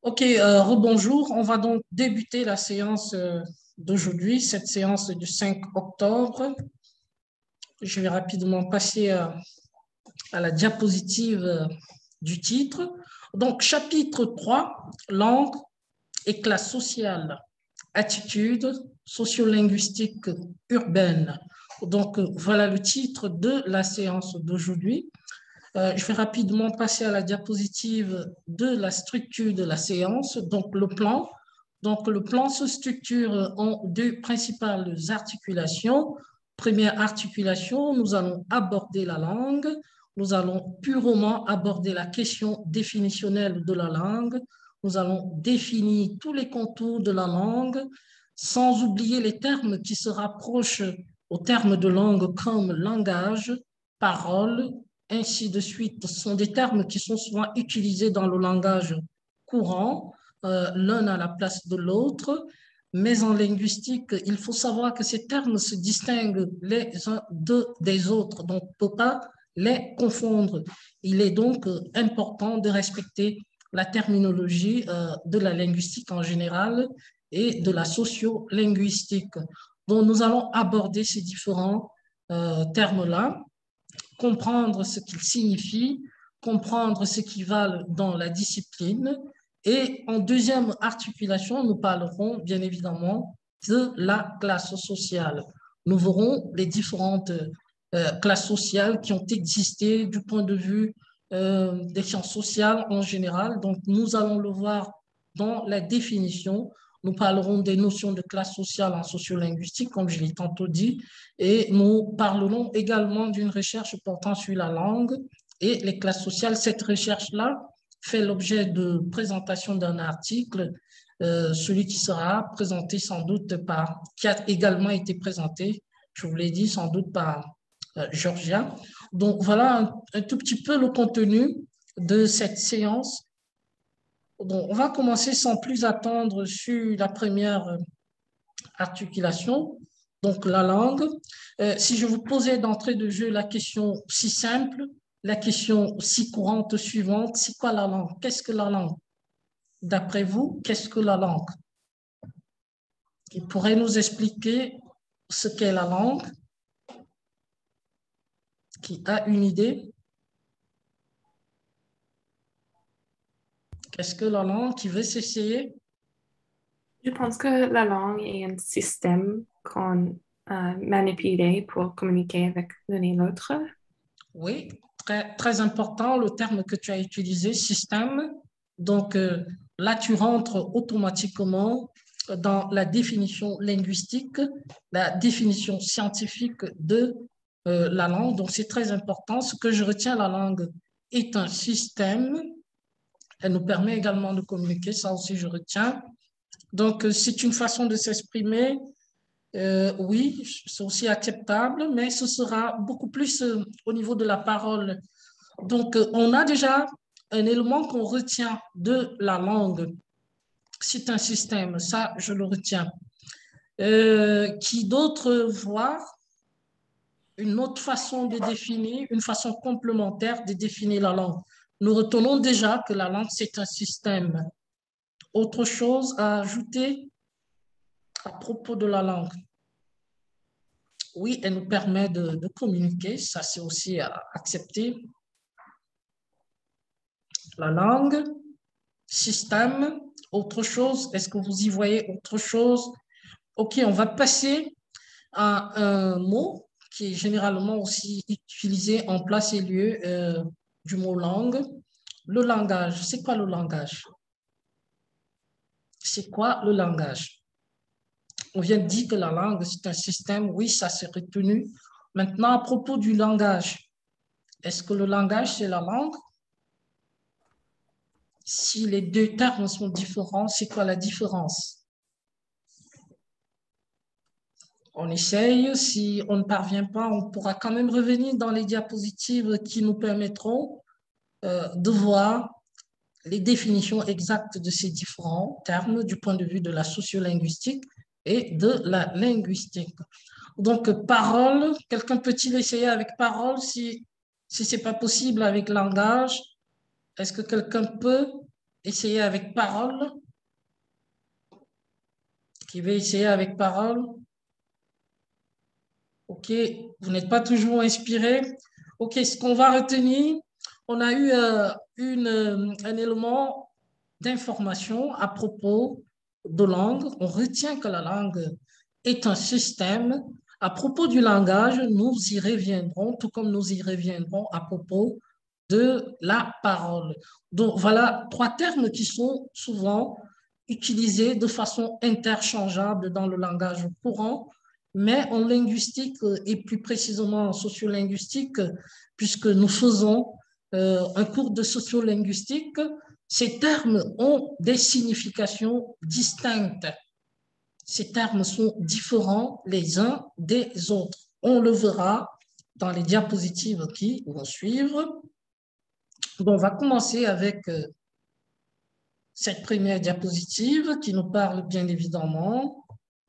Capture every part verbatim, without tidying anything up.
Ok, euh, rebonjour. On va donc débuter la séance euh, d'aujourd'hui, cette séance du cinq octobre. Je vais rapidement passer à, à la diapositive euh, du titre. Donc, chapitre trois, langue et classe sociale, attitude sociolinguistique urbaine. Donc, euh, voilà le titre de la séance d'aujourd'hui. Euh, je vais rapidement passer à la diapositive de la structure de la séance, donc le plan. Donc, le plan se structure en deux principales articulations. Première articulation, nous allons aborder la langue. Nous allons purement aborder la question définitionnelle de la langue. Nous allons définir tous les contours de la langue, sans oublier les termes qui se rapprochent aux termes de langue comme langage, parole, ainsi de suite. Ce sont des termes qui sont souvent utilisés dans le langage courant, euh, l'un à la place de l'autre. Mais en linguistique, il faut savoir que ces termes se distinguent les uns de, des autres, donc on ne peut pas les confondre. Il est donc euh, important de respecter la terminologie euh, de la linguistique en général et de la sociolinguistique. Donc, nous allons aborder ces différents euh, termes-là, comprendre ce qu'ils signifient, comprendre ce qu'ils valent dans la discipline. Et en deuxième articulation, nous parlerons bien évidemment de la classe sociale. Nous verrons les différentes euh, classes sociales qui ont existé du point de vue euh, des sciences sociales en général. Donc, nous allons le voir dans la définition. Nous parlerons des notions de classe sociale en sociolinguistique, comme je l'ai tantôt dit, et nous parlerons également d'une recherche portant sur la langue et les classes sociales. Cette recherche-là fait l'objet de présentation d'un article, euh, celui qui sera présenté sans doute par, qui a également été présenté, je vous l'ai dit, sans doute par euh, Georgia. Donc voilà un, un tout petit peu le contenu de cette séance. Donc, on va commencer sans plus attendre sur la première articulation, donc la langue. Euh, si je vous posais d'entrée de jeu la question si simple, la question si courante suivante, c'est quoi la langue? Qu'est-ce que la langue? D'après vous, qu'est-ce que la langue? Qui pourrait nous expliquer ce qu'est la langue? Qui a une idée? Qu'est-ce que la langue? Qui veut s'essayer? Je pense que la langue est un système qu'on euh, manipule pour communiquer avec l'un et l'autre. Oui, très, très important le terme que tu as utilisé, système. Donc euh, là, tu rentres automatiquement dans la définition linguistique, la définition scientifique de euh, la langue. Donc c'est très important. Ce que je retiens, la langue est un système. Elle nous permet également de communiquer, ça aussi je retiens. Donc euh, c'est une façon de s'exprimer. Euh, oui, c'est aussi acceptable, mais ce sera beaucoup plus euh, au niveau de la parole. Donc, euh, on a déjà un élément qu'on retient de la langue. C'est un système, ça, je le retiens. Euh, qui d'autre voit une autre façon de définir, une façon complémentaire de définir la langue? Nous retenons déjà que la langue, c'est un système. Autre chose à ajouter à propos de la langue? Oui, elle nous permet de, de communiquer, ça c'est aussi à accepter. La langue, système, autre chose, est-ce que vous y voyez autre chose? Ok, on va passer à un mot qui est généralement aussi utilisé en place et lieu euh, du mot langue. Le langage, c'est quoi le langage? C'est quoi le langage? On vient de dire que la langue, c'est un système, oui, ça s'est retenu. Maintenant, à propos du langage, est-ce que le langage, c'est la langue? Si les deux termes sont différents, c'est quoi la différence? On essaye, si on ne parvient pas, on pourra quand même revenir dans les diapositives qui nous permettront euh, de voir les définitions exactes de ces différents termes du point de vue de la sociolinguistique et de la linguistique. Donc, parole, quelqu'un peut-il essayer avec parole si, si ce n'est pas possible avec langage? Est-ce que quelqu'un peut essayer avec parole? Qui veut essayer avec parole? Ok, vous n'êtes pas toujours inspiré. Ok, ce qu'on va retenir, on a eu euh, une, euh, un élément d'information à propos de langue. On retient que la langue est un système. À propos du langage, nous y reviendrons, tout comme nous y reviendrons à propos de la parole. Donc, voilà trois termes qui sont souvent utilisés de façon interchangeable dans le langage courant, mais en linguistique et plus précisément en sociolinguistique, puisque nous faisons euh, un cours de sociolinguistique, ces termes ont des significations distinctes. Ces termes sont différents les uns des autres. On le verra dans les diapositives qui vont suivre. Donc, on va commencer avec euh, cette première diapositive qui nous parle bien évidemment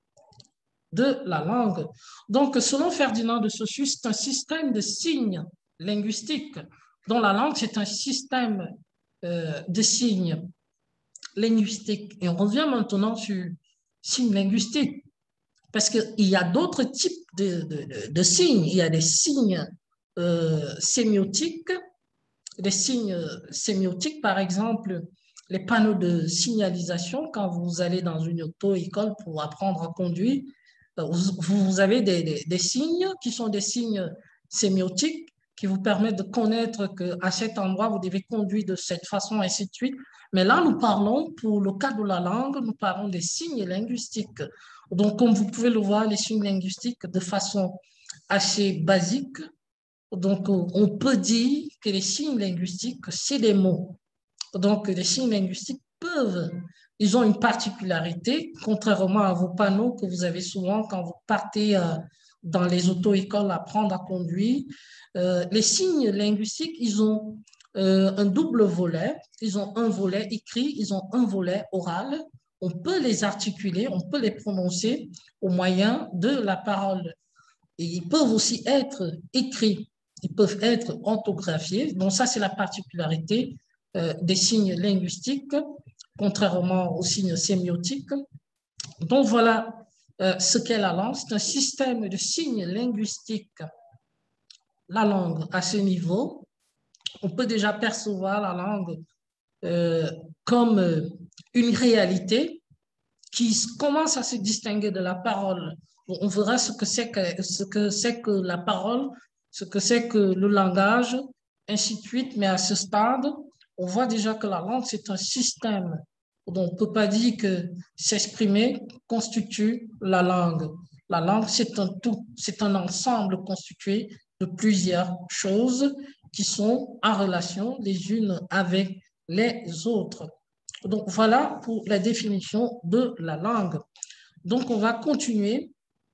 de la langue. Donc, selon Ferdinand de Saussure, c'est un système de signes linguistiques dont la langue, c'est un système euh, de signes linguistiques. Et on revient maintenant sur signes linguistiques parce qu'il y a d'autres types de, de, de, de signes. Il y a des signes euh, sémiotiques, des signes sémiotiques, par exemple, les panneaux de signalisation quand vous allez dans une auto-école pour apprendre à conduire. Vous, vous avez des, des, des signes qui sont des signes sémiotiques qui vous permettent de connaître qu'à cet endroit, vous devez conduire de cette façon, ainsi de suite. Mais là, nous parlons, pour le cas de la langue, nous parlons des signes linguistiques. Donc, comme vous pouvez le voir, les signes linguistiques de façon assez basique. Donc, on peut dire que les signes linguistiques, c'est des mots. Donc, les signes linguistiques peuvent, ils ont une particularité, contrairement à vos panneaux que vous avez souvent quand vous partez euh, dans les auto-écoles apprendre à conduire. Euh, les signes linguistiques, ils ont euh, un double volet. Ils ont un volet écrit, ils ont un volet oral. On peut les articuler, on peut les prononcer au moyen de la parole. Et ils peuvent aussi être écrits, ils peuvent être orthographiés. Donc ça, c'est la particularité euh, des signes linguistiques, contrairement aux signes sémiotiques. Donc voilà euh, ce qu'est la langue. C'est un système de signes linguistiques. La langue, à ce niveau, on peut déjà percevoir la langue euh, comme euh, une réalité qui commence à se distinguer de la parole. On verra ce que c'est que, ce que, c'est que la parole, ce que c'est que le langage, ainsi de suite. Mais à ce stade, on voit déjà que la langue, c'est un système. Donc, on ne peut pas dire que s'exprimer constitue la langue. La langue, c'est un tout, c'est un ensemble constitué de plusieurs choses qui sont en relation les unes avec les autres. Donc, voilà pour la définition de la langue. Donc, on va continuer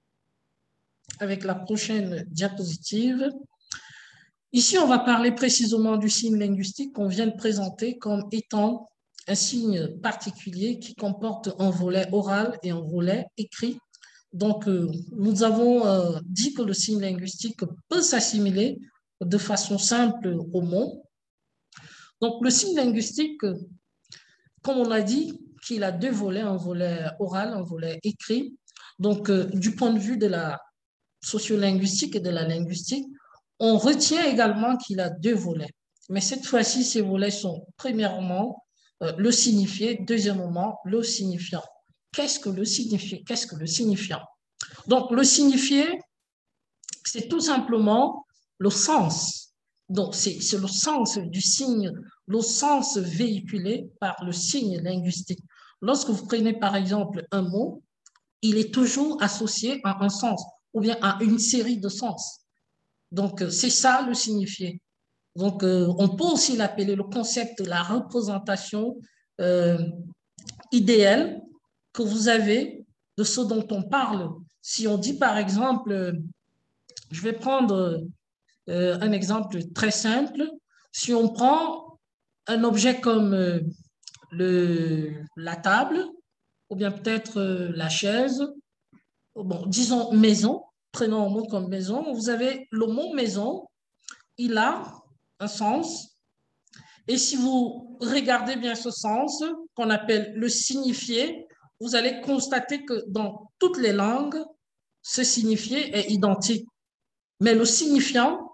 avec la prochaine diapositive. Ici, on va parler précisément du signe linguistique qu'on vient de présenter comme étant un signe particulier qui comporte un volet oral et un volet écrit. Donc, euh, nous avons euh, dit que le signe linguistique peut s'assimiler de façon simple au mot. Donc, le signe linguistique, comme on a dit, qu'il a deux volets, un volet oral, un volet écrit. Donc, euh, du point de vue de la sociolinguistique et de la linguistique, on retient également qu'il a deux volets. Mais cette fois-ci, ces volets sont premièrement euh, le signifié, deuxièmement le signifiant. Qu'est-ce que le signifié? Qu'est-ce que le signifiant? Donc, le signifié, c'est tout simplement le sens. Donc, c'est le sens du signe, le sens véhiculé par le signe linguistique. Lorsque vous prenez par exemple un mot, il est toujours associé à un sens ou bien à une série de sens. Donc, c'est ça le signifié. Donc, euh, on peut aussi l'appeler le concept de la représentation euh, idéale que vous avez de ce dont on parle. Si on dit par exemple, je vais prendre euh, un exemple très simple. Si on prend un objet comme euh, le, la table, ou bien peut-être euh, la chaise, bon, disons maison, prenons un mot comme maison, vous avez le mot maison, il a un sens, Et si vous regardez bien ce sens, qu'on appelle le signifié, vous allez constater que dans toutes les langues, ce signifié est identique. Mais le signifiant,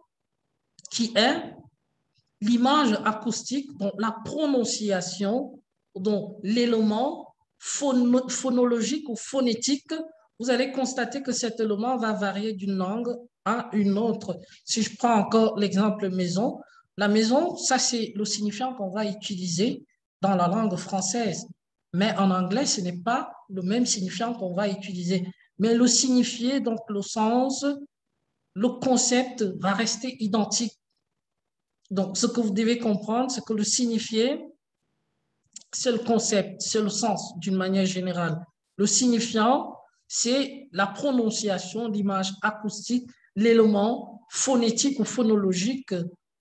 qui est l'image acoustique, donc la prononciation, donc l'élément phono phonologique ou phonétique, vous allez constater que cet élément va varier d'une langue à une autre. Si je prends encore l'exemple maison, la maison, ça c'est le signifiant qu'on va utiliser dans la langue française. Mais en anglais, ce n'est pas le même signifiant qu'on va utiliser. Mais le signifié, donc le sens, le concept va rester identique. Donc, ce que vous devez comprendre, c'est que le signifié, c'est le concept, c'est le sens d'une manière générale. Le signifiant, c'est la prononciation, l'image acoustique, l'élément phonétique ou phonologique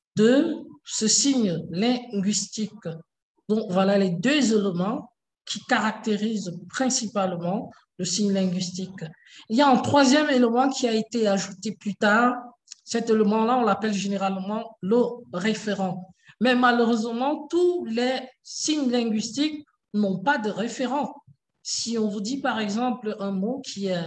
de ce signe linguistique. Donc, voilà les deux éléments qui caractérisent principalement le signe linguistique. Il y a un troisième élément qui a été ajouté plus tard. Cet élément-là, on l'appelle généralement le référent. Mais malheureusement, tous les signes linguistiques n'ont pas de référent. Si on vous dit par exemple un mot qui est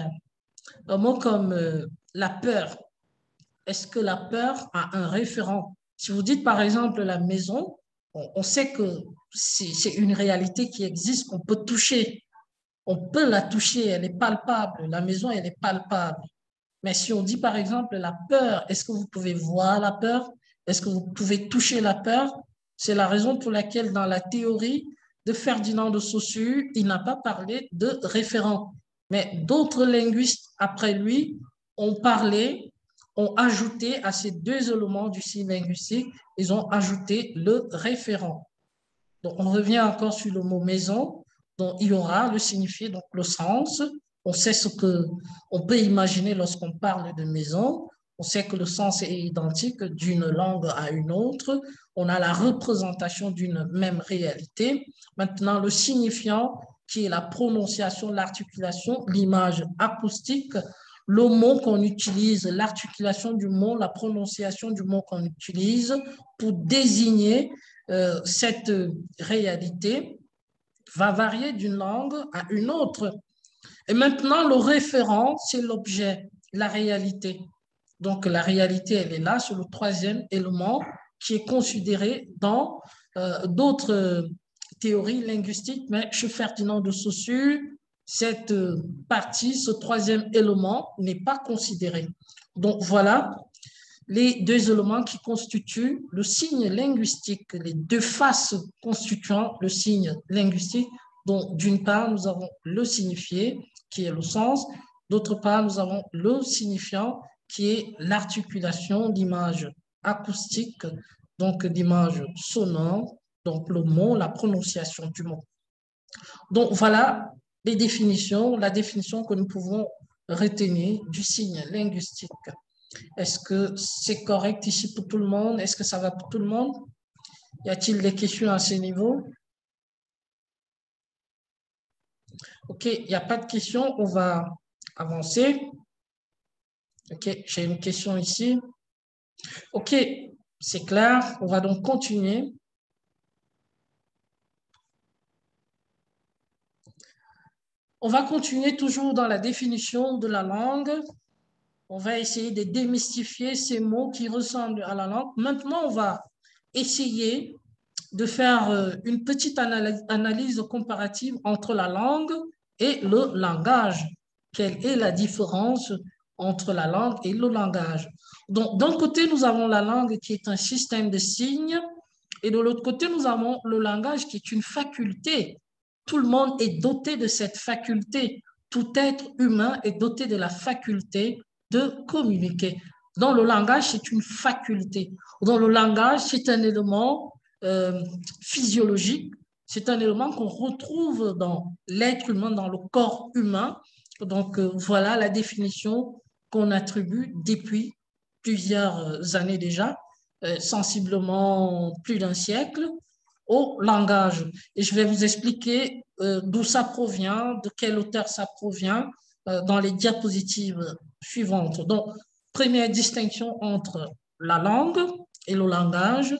un mot comme euh, la peur, est-ce que la peur a un référent? Si vous dites par exemple la maison, on, on sait que c'est une réalité qui existe, qu'on peut toucher. On peut la toucher, elle est palpable. La maison, elle est palpable. Mais si on dit par exemple la peur, est-ce que vous pouvez voir la peur? Est-ce que vous pouvez toucher la peur? C'est la raison pour laquelle dans la théorie de Ferdinand de Saussure, il n'a pas parlé de référent. Mais d'autres linguistes après lui ont parlé, ont ajouté à ces deux éléments du signe linguistique, ils ont ajouté le référent. Donc on revient encore sur le mot maison, donc il y aura le signifié, donc le sens. On sait ce qu'on peut imaginer lorsqu'on parle de maison. On sait que le sens est identique d'une langue à une autre. On a la représentation d'une même réalité. Maintenant, le signifiant, qui est la prononciation, l'articulation, l'image acoustique, le mot qu'on utilise, l'articulation du mot, la prononciation du mot qu'on utilise pour désigner euh, cette réalité va varier d'une langue à une autre. Et maintenant, le référent, c'est l'objet, la réalité. Donc, la réalité, elle est là, c'est le troisième élément qui est considéré dans euh, d'autres théories linguistiques, mais chez Ferdinand de Saussure, cette partie, ce troisième élément n'est pas considéré. Donc, voilà les deux éléments qui constituent le signe linguistique, les deux faces constituant le signe linguistique. Donc, d'une part, nous avons le signifié, qui est le sens. D'autre part, nous avons le signifiant, qui est l'articulation d'image acoustique, donc d'image sonore, donc le mot, la prononciation du mot. Donc, voilà les définitions, la définition que nous pouvons retenir du signe linguistique. Est-ce que c'est correct ici pour tout le monde? Est-ce que ça va pour tout le monde? Y a-t-il des questions à ce niveau? OK, il n'y a pas de questions, on va avancer. OK, j'ai une question ici. OK, c'est clair, on va donc continuer. On va continuer toujours dans la définition de la langue. On va essayer de démystifier ces mots qui ressemblent à la langue. Maintenant, on va essayer de faire une petite analyse comparative entre la langue et le langage. Quelle est la différence entre la langue et le langage? Donc, d'un côté, nous avons la langue qui est un système de signes et de l'autre côté, nous avons le langage qui est une faculté. Tout le monde est doté de cette faculté. Tout être humain est doté de la faculté de communiquer. Dans le langage, c'est une faculté. Dans le langage, c'est un élément euh, physiologique, c'est un élément qu'on retrouve dans l'être humain, dans le corps humain. Donc, euh, voilà la définition qu'on attribue depuis plusieurs années déjà, euh, sensiblement plus d'un siècle, au langage. Et je vais vous expliquer euh, d'où ça provient, de quel auteur ça provient euh, dans les diapositives suivantes. Donc, première distinction entre la langue et le langage.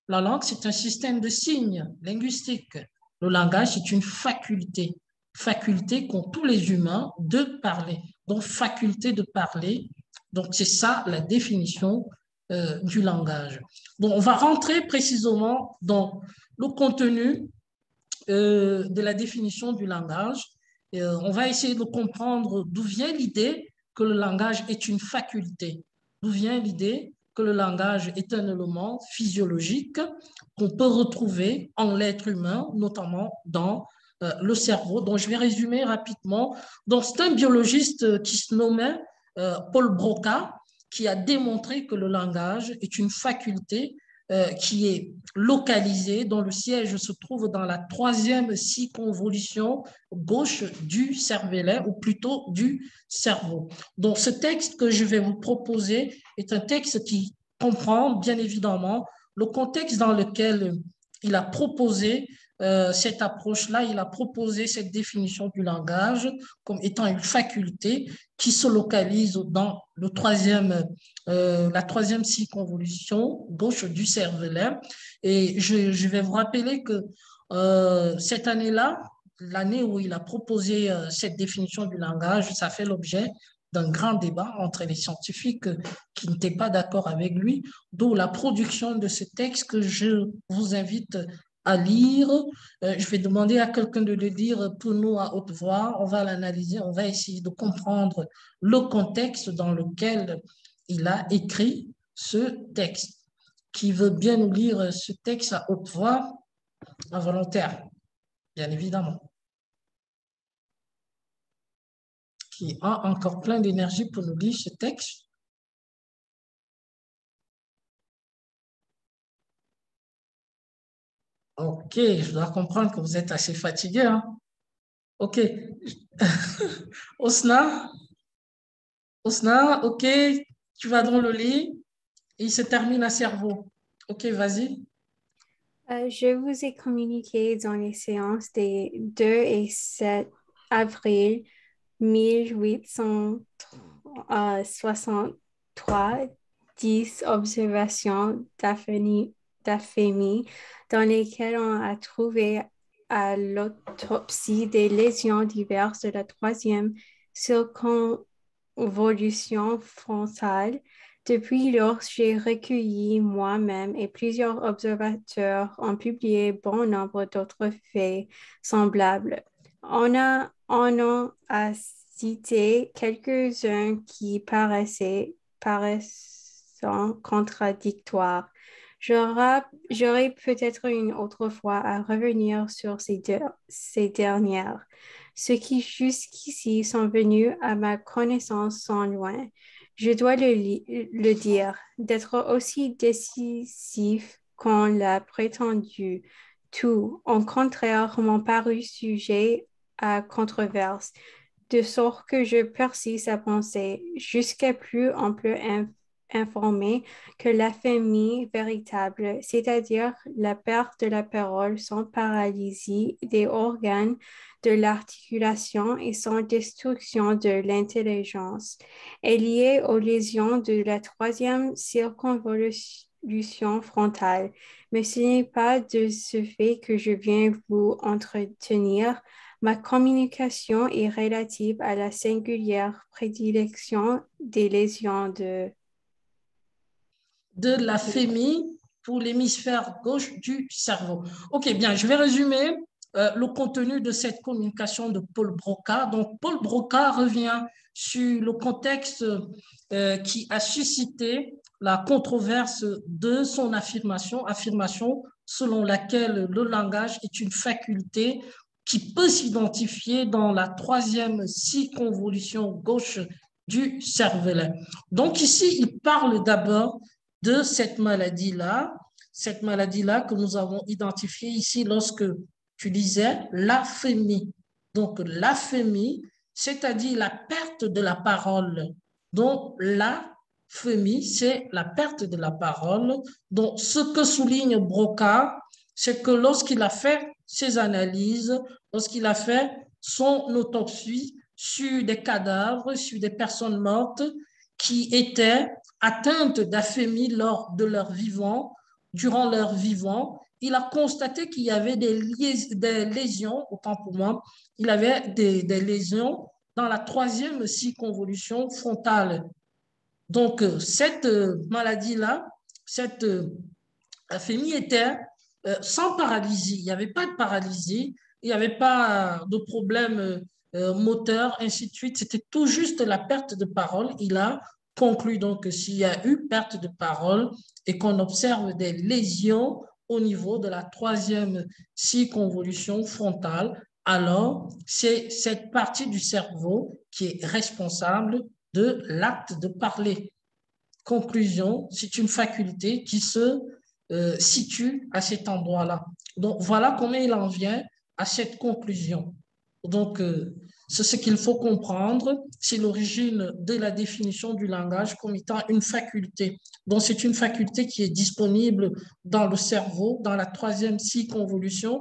La langue, c'est un système de signes linguistiques. Le langage, c'est une faculté, faculté qu'ont tous les humains de parler. Donc, faculté de parler. Donc, c'est ça la définition euh, du langage. Donc, on va rentrer précisément dans le contenu euh, de la définition du langage. Euh, on va essayer de comprendre d'où vient l'idée que le langage est une faculté, d'où vient l'idée que le langage est un élément physiologique qu'on peut retrouver en l'être humain, notamment dans euh, le cerveau. Donc, je vais résumer rapidement. Donc, c'est un biologiste qui se nommait euh, Paul Broca, qui a démontré que le langage est une faculté euh, qui est localisée, dont le siège se trouve dans la troisième circonvolution gauche du cervelet, ou plutôt du cerveau. Donc, ce texte que je vais vous proposer est un texte qui comprend, bien évidemment, le contexte dans lequel il a proposé euh, cette approche-là, il a proposé cette définition du langage comme étant une faculté qui se localise dans le troisième, euh, la troisième circonvolution gauche du cervelet. Et je, je vais vous rappeler que euh, cette année-là, l'année où il a proposé euh, cette définition du langage, ça fait l'objet d'un grand débat entre les scientifiques qui n'étaient pas d'accord avec lui, d'où la production de ce texte que je vous invite à lire. Euh, je vais demander à quelqu'un de le lire pour nous à haute voix. On va l'analyser, on va essayer de comprendre le contexte dans lequel il a écrit ce texte. Qui veut bien nous lire ce texte à haute voix, involontaire, bien évidemment. Qui a encore plein d'énergie pour nous lire ce texte. Ok, je dois comprendre que vous êtes assez fatigué. Hein? Ok. Osna, Osna, ok, tu vas dans le lit et il se termine à cerveau. Ok, vas-y. Euh, je vous ai communiqué dans les séances des deux et sept avril mille huit cent soixante-trois dix observations d'aphémie dans lesquelles on a trouvé à l'autopsie des lésions diverses de la troisième circonvolution frontale. Depuis lors, j'ai recueilli moi-même et plusieurs observateurs ont publié bon nombre d'autres faits semblables. On a, on a cité quelques-uns qui paraissaient, paraissant contradictoires. J'aurai, j'aurai peut-être une autre fois à revenir sur ces, deux, ces dernières. Ceux qui jusqu'ici sont venus à ma connaissance sont loin, je dois le, le dire, d'être aussi décisif qu'on l'a prétendu. Tout, au contraire, m'ont paru sujet à controverse, de sorte que je persiste à penser, jusqu'à plus ample in- informé, que l'aphémie véritable, c'est-à-dire la perte de la parole sans paralysie des organes de l'articulation et sans destruction de l'intelligence, est liée aux lésions de la troisième circonvolution frontale. Mais ce n'est pas de ce fait que je viens vous entretenir. Ma communication est relative à la singulière prédilection des lésions de de l'aphémie pour l'hémisphère gauche du cerveau. Ok, bien, je vais résumer euh, le contenu de cette communication de Paul Broca. Donc, Paul Broca revient sur le contexte euh, qui a suscité la controverse de son affirmation, affirmation selon laquelle le langage est une faculté qui peut s'identifier dans la troisième circonvolution gauche du cervelet. Donc ici, il parle d'abord de cette maladie-là, cette maladie-là que nous avons identifiée ici lorsque tu disais l'aphémie. Donc l'aphémie, c'est-à-dire la perte de la parole. Donc l'aphémie, c'est la perte de la parole. Donc ce que souligne Broca, c'est que lorsqu'il a fait ses analyses, lorsqu'il a fait son autopsie sur des cadavres, sur des personnes mortes qui étaient atteintes d'aphémie lors de leur vivant, durant leur vivant, il a constaté qu'il y avait des, des lésions, autant pour moi, il avait des, des lésions dans la troisième circonvolution frontale. Donc, cette maladie-là, cette aphémie était sans paralysie. Il n'y avait pas de paralysie, il n'y avait pas de problème euh, moteur, ainsi de suite. C'était tout juste la perte de parole. Il a conclu donc que s'il y a eu perte de parole et qu'on observe des lésions au niveau de la troisième circonvolution frontale, alors c'est cette partie du cerveau qui est responsable de l'acte de parler. Conclusion, c'est une faculté qui se euh, situe à cet endroit-là. Donc, voilà comment il en vient à cette conclusion. Donc, euh, c'est ce qu'il faut comprendre, c'est l'origine de la définition du langage comme étant une faculté. Donc, c'est une faculté qui est disponible dans le cerveau, dans la troisième circonvolution,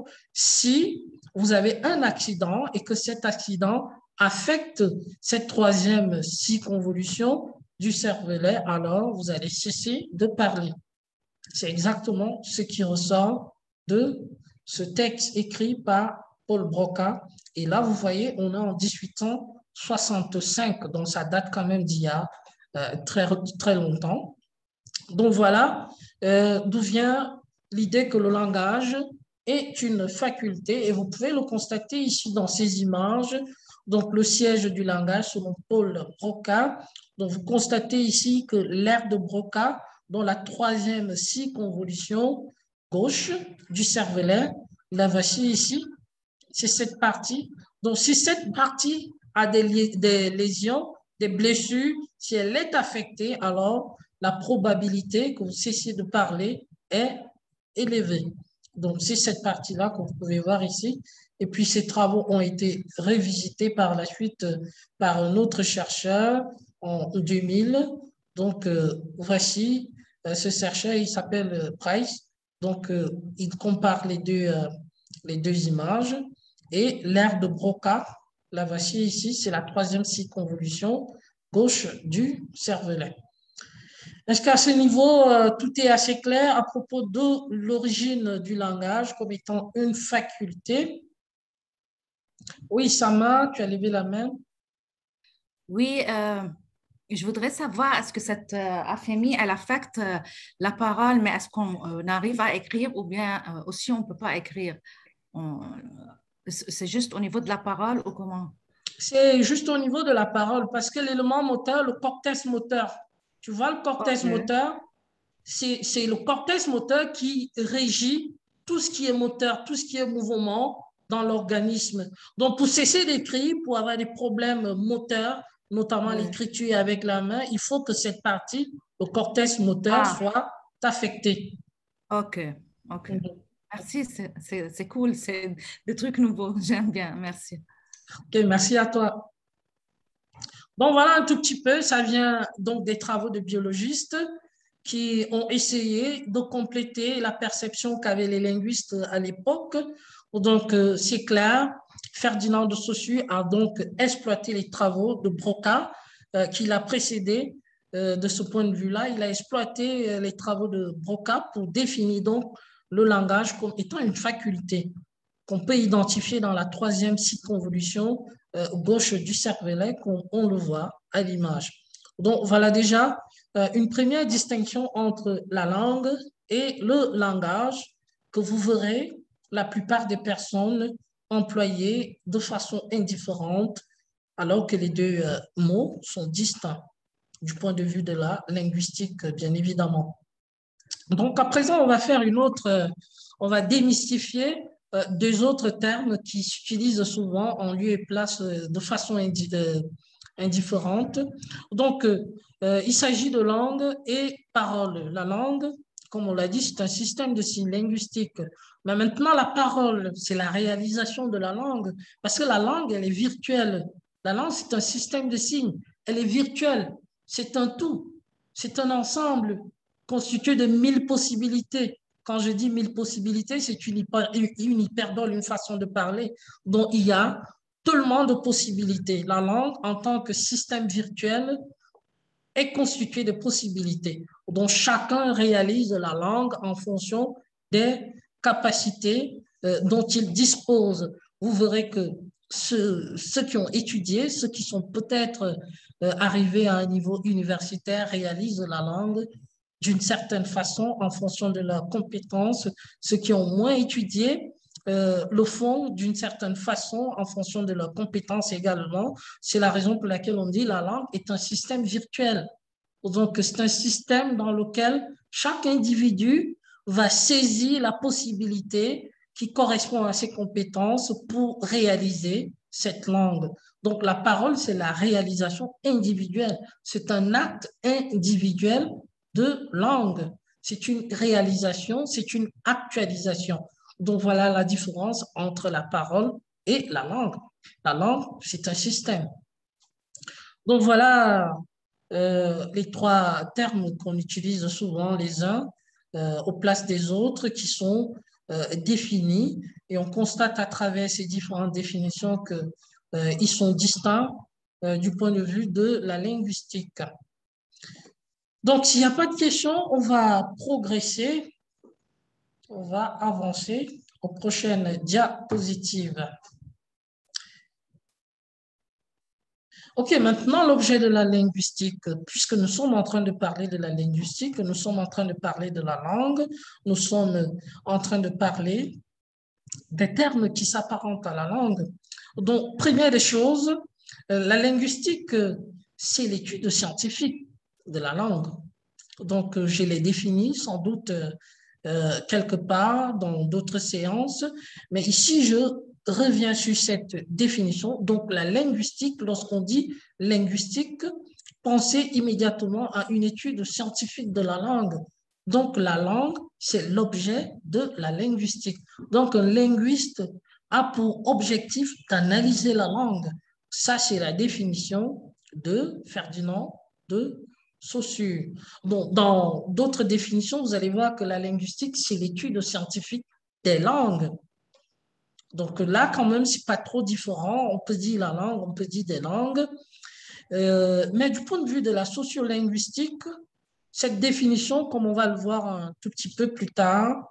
si vous avez un accident et que cet accident affecte cette troisième circonvolution du cervelet, alors vous allez cesser de parler. C'est exactement ce qui ressort de ce texte écrit par Paul Broca. Et là, vous voyez, on est en dix-huit cent soixante-cinq, donc ça date quand même d'il y a euh, très, très longtemps. Donc voilà euh, d'où vient l'idée que le langage est une faculté, et vous pouvez le constater ici dans ces images. Donc le siège du langage selon Paul Broca. Donc vous constatez ici que l'aire de Broca, dans la troisième circonvolution gauche du cervelet, la voici ici, c'est cette partie. Donc, si cette partie a des, des lésions, des blessures, si elle est affectée, alors la probabilité que vous cessiez de parler est élevée. Donc, c'est cette partie-là que vous pouvez voir ici. Et puis, ces travaux ont été révisités par la suite par un autre chercheur en deux mille. Donc, euh, voici euh, ce chercheur, il s'appelle Price. Donc, euh, il compare les deux, euh, les deux images. Et l'aire de Broca, la voici ici, c'est la troisième circonvolution gauche du cervelet. Est-ce qu'à ce niveau, euh, tout est assez clair à propos de l'origine du langage comme étant une faculté? Oui, Sama, tu as levé la main. Oui, euh, je voudrais savoir, est-ce que cette euh, aphémie, elle affecte euh, la parole, mais est-ce qu'on euh, arrive à écrire ou bien euh, aussi on ne peut pas écrire? On, c'est juste au niveau de la parole ou comment? C'est juste au niveau de la parole parce que l'élément moteur, le cortex moteur, tu vois le cortex Okay. moteur, c'est le cortex moteur qui régit tout ce qui est moteur, tout ce qui est mouvement dans l'organisme. Donc, pour cesser d'écrire, pour avoir des problèmes moteurs, notamment ouais. l'écriture avec la main, il faut que cette partie, le cortex moteur, ah. soit affectée. OK, OK. Mm-hmm. Merci, c'est cool, c'est des trucs nouveaux, j'aime bien, merci. Ok, merci à toi. Bon, voilà un tout petit peu, ça vient donc des travaux de biologistes qui ont essayé de compléter la perception qu'avaient les linguistes à l'époque. Donc, euh, c'est clair, Ferdinand de Saussure a donc exploité les travaux de Broca euh, qui l'a précédé. Euh, de ce point de vue-là, il a exploité euh, les travaux de Broca pour définir donc le langage comme étant une faculté qu'on peut identifier dans la troisième circonvolution euh, gauche du cervelet, qu'on on le voit à l'image. Donc, voilà déjà euh, une première distinction entre la langue et le langage que vous verrez la plupart des personnes employer de façon indifférente, alors que les deux euh, mots sont distincts du point de vue de la linguistique, bien évidemment. Donc, à présent, on va faire une autre, euh, on va démystifier euh, deux autres termes qui s'utilisent souvent en lieu et place euh, de façon indi euh, indifférente. Donc, euh, il s'agit de langue et parole. La langue, comme on l'a dit, c'est un système de signes linguistiques. Mais maintenant, la parole, c'est la réalisation de la langue, parce que la langue, elle est virtuelle. La langue, c'est un système de signes. Elle est virtuelle. C'est un tout. C'est un ensemble constitué de mille possibilités. Quand je dis mille possibilités, c'est une, hyper, une hyperbole, une façon de parler dont il y a tellement de possibilités. La langue, en tant que système virtuel, est constitué de possibilités dont chacun réalise la langue en fonction des capacités euh, dont il dispose. Vous verrez que ceux, ceux qui ont étudié, ceux qui sont peut-être euh, arrivés à un niveau universitaire réalisent la langue d'une certaine façon en fonction de leurs compétences. Ceux qui ont moins étudié euh, le font d'une certaine façon en fonction de leurs compétences également. C'est la raison pour laquelle on dit que la langue est un système virtuel. Donc, c'est un système dans lequel chaque individu va saisir la possibilité qui correspond à ses compétences pour réaliser cette langue. Donc, la parole, c'est la réalisation individuelle. C'est un acte individuel de langue. C'est une réalisation, c'est une actualisation. Donc, voilà la différence entre la parole et la langue. La langue, c'est un système. Donc, voilà euh, les trois termes qu'on utilise souvent les uns euh, aux places des autres qui sont euh, définis. Et on constate à travers ces différentes définitions qu'ils euh, sont distincts euh, du point de vue de la linguistique. Donc, s'il n'y a pas de questions, on va progresser, on va avancer aux prochaines diapositives. OK, maintenant, l'objet de la linguistique, puisque nous sommes en train de parler de la linguistique, nous sommes en train de parler de la langue, nous sommes en train de parler des termes qui s'apparentent à la langue. Donc, première des choses, la linguistique, c'est l'étude scientifique de la langue. Donc, je l'ai définie sans doute euh, quelque part dans d'autres séances, mais ici, je reviens sur cette définition. Donc, la linguistique, lorsqu'on dit linguistique, pensez immédiatement à une étude scientifique de la langue. Donc, la langue, c'est l'objet de la linguistique. Donc, un linguiste a pour objectif d'analyser la langue. Ça, c'est la définition de Ferdinand de Saussure. Bon, dans d'autres définitions, vous allez voir que la linguistique, c'est l'étude scientifique des langues. Donc là, quand même, c'est pas trop différent. On peut dire la langue, on peut dire des langues. Euh, mais du point de vue de la sociolinguistique, cette définition, comme on va le voir un tout petit peu plus tard,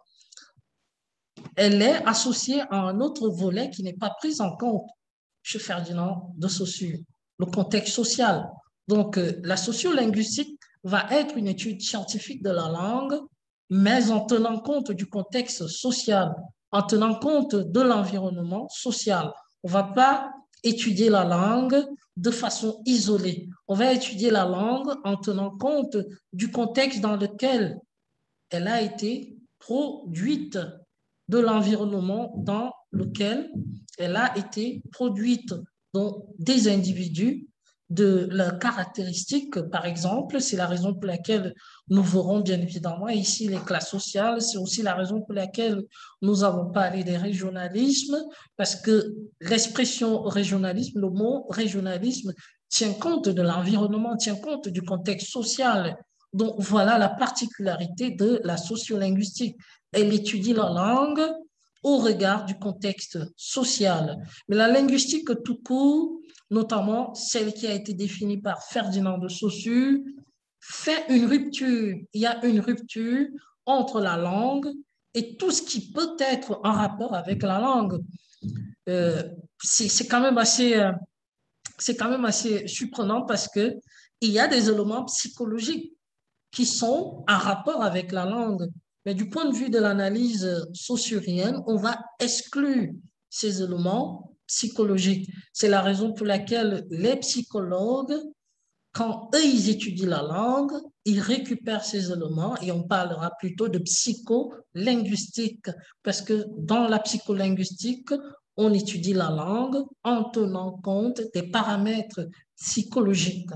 elle est associée à un autre volet qui n'est pas pris en compte chez Ferdinand de Saussure, le contexte social. Donc, euh, la sociolinguistique va être une étude scientifique de la langue, mais en tenant compte du contexte social, en tenant compte de l'environnement social. On ne va pas étudier la langue de façon isolée. On va étudier la langue en tenant compte du contexte dans lequel elle a été produite, de l'environnement dans lequel elle a été produite, donc des individus, de leurs caractéristiques, par exemple. C'est la raison pour laquelle nous verrons bien évidemment ici les classes sociales. C'est aussi la raison pour laquelle nous avons parlé des régionalismes, parce que l'expression régionalisme, le mot régionalisme, tient compte de l'environnement, tient compte du contexte social. Donc, voilà la particularité de la sociolinguistique. Elle étudie la langue au regard du contexte social. Mais la linguistique tout court, notamment celle qui a été définie par Ferdinand de Saussure, fait une rupture. Il y a une rupture entre la langue et tout ce qui peut être en rapport avec la langue. Euh, c'est quand même assez, euh, c'est quand même assez surprenant parce que il y a des éléments psychologiques qui sont en rapport avec la langue. Mais du point de vue de l'analyse saussurienne, on va exclure ces éléments psychologiques. C'est la raison pour laquelle les psychologues, quand eux, ils étudient la langue, ils récupèrent ces éléments et on parlera plutôt de psycholinguistique parce que dans la psycholinguistique, on étudie la langue en tenant compte des paramètres psychologiques.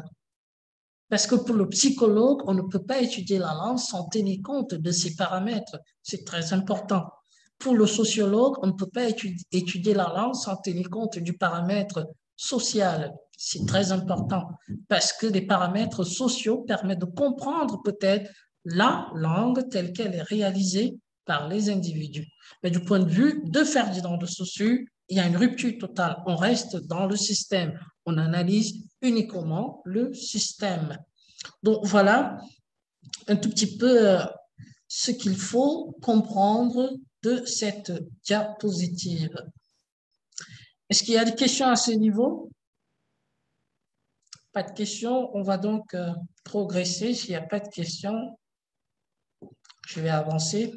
Parce que pour le psychologue, on ne peut pas étudier la langue sans tenir compte de ces paramètres. C'est très important. Pour le sociologue, on ne peut pas étudier, étudier la langue sans tenir compte du paramètre social. C'est très important parce que les paramètres sociaux permettent de comprendre peut-être la langue telle qu'elle est réalisée par les individus. Mais du point de vue de Ferdinand de Saussure, il y a une rupture totale. On reste dans le système. On analyse uniquement le système. Donc, voilà un tout petit peu euh, ce qu'il faut comprendre de cette diapositive. Est-ce qu'il y a des questions à ce niveau? Pas de questions. On va donc euh, progresser. S'il n'y a pas de questions, je vais avancer.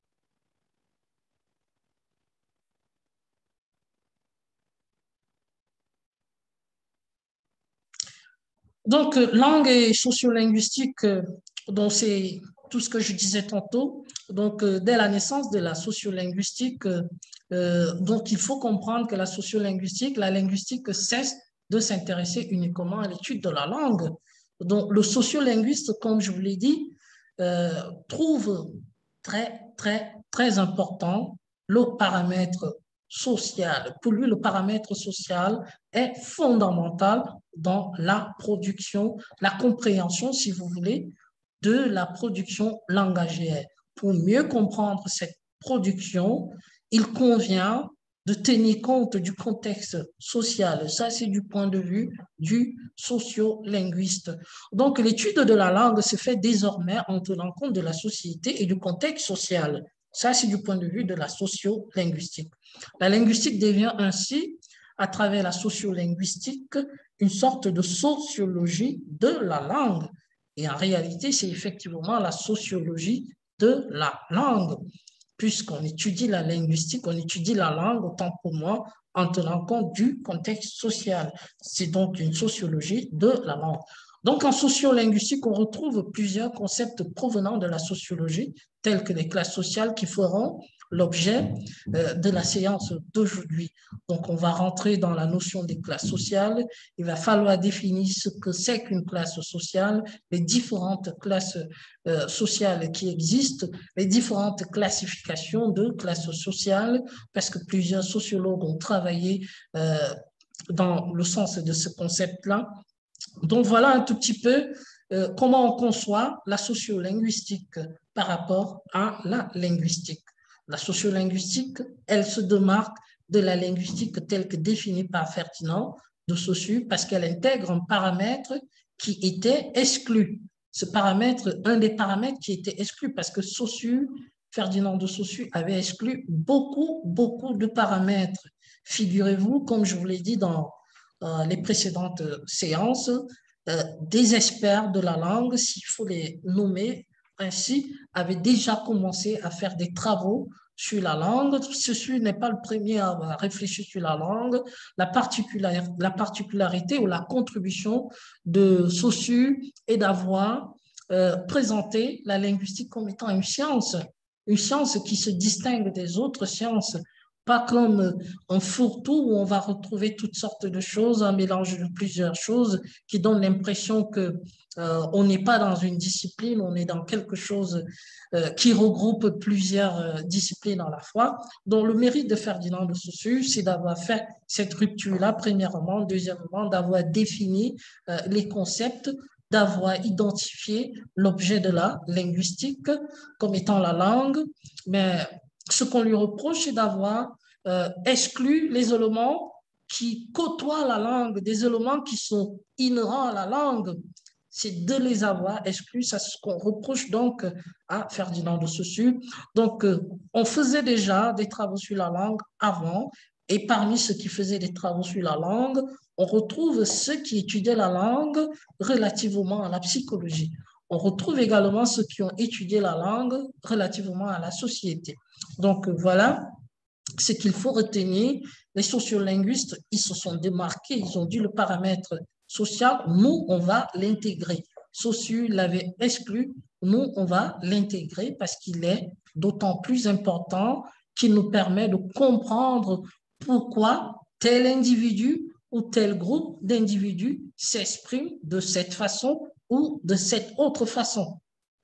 Donc, euh, langue et sociolinguistique, euh, donc c'est tout ce que je disais tantôt. Donc, euh, dès la naissance de la sociolinguistique, euh, euh, donc il faut comprendre que la sociolinguistique, la linguistique cesse de s'intéresser uniquement à l'étude de la langue. Donc, le sociolinguiste, comme je vous l'ai dit, euh, trouve très, très, très important le paramètre social. Pour lui, le paramètre social est fondamental dans la production, la compréhension, si vous voulez, de la production langagière. Pour mieux comprendre cette production, il convient de tenir compte du contexte social. Ça, c'est du point de vue du sociolinguiste. Donc, l'étude de la langue se fait désormais en tenant compte de la société et du contexte social. Ça, c'est du point de vue de la sociolinguistique. La linguistique devient ainsi, à travers la sociolinguistique, une sorte de sociologie de la langue. Et en réalité, c'est effectivement la sociologie de la langue. Puisqu'on étudie la linguistique, on étudie la langue, autant pour moi, en tenant compte du contexte social. C'est donc une sociologie de la langue. Donc, en sociolinguistique, on retrouve plusieurs concepts provenant de la sociologie, tels que les classes sociales qui feront l'objet euh, de la séance d'aujourd'hui. Donc, on va rentrer dans la notion des classes sociales. Il va falloir définir ce que c'est qu'une classe sociale, les différentes classes euh, sociales qui existent, les différentes classifications de classes sociales, parce que plusieurs sociologues ont travaillé euh, dans le sens de ce concept-là. Donc, voilà un tout petit peu euh, comment on conçoit la sociolinguistique par rapport à la linguistique. La sociolinguistique, elle se démarque de la linguistique telle que définie par Ferdinand de Saussure parce qu'elle intègre un paramètre qui était exclu. Ce paramètre, un des paramètres qui était exclu parce que Saussure, Ferdinand de Saussure avait exclu beaucoup, beaucoup de paramètres. Figurez-vous, comme je vous l'ai dit dans euh, les précédentes séances, euh, des experts de la langue, s'il faut les nommer ainsi, avaient déjà commencé à faire des travaux sur la langue. Saussure n'est pas le premier à avoir réfléchi sur la langue. La, particular, la particularité ou la contribution de Saussure est d'avoir euh, présenté la linguistique comme étant une science, une science qui se distingue des autres sciences, pas comme un fourre-tout où on va retrouver toutes sortes de choses, un mélange de plusieurs choses qui donne l'impression que euh, on n'est pas dans une discipline, on est dans quelque chose euh, qui regroupe plusieurs euh, disciplines à la fois. Donc, le mérite de Ferdinand de Saussure, c'est d'avoir fait cette rupture-là, premièrement. Deuxièmement, d'avoir défini euh, les concepts, d'avoir identifié l'objet de la linguistique comme étant la langue, mais ce qu'on lui reproche, c'est d'avoir euh, exclu les éléments qui côtoient la langue, des éléments qui sont inhérents à la langue. C'est de les avoir exclus, c'est ce qu'on reproche donc à Ferdinand de Saussure. Donc, euh, on faisait déjà des travaux sur la langue avant, et parmi ceux qui faisaient des travaux sur la langue, on retrouve ceux qui étudiaient la langue relativement à la psychologie. On retrouve également ceux qui ont étudié la langue relativement à la société. Donc, voilà ce qu'il faut retenir. Les sociolinguistes, ils se sont démarqués, ils ont dit le paramètre social, nous, on va l'intégrer. Saussure l'avait exclu, nous, on va l'intégrer parce qu'il est d'autant plus important qu'il nous permet de comprendre pourquoi tel individu ou tel groupe d'individus s'exprime de cette façon ou de cette autre façon.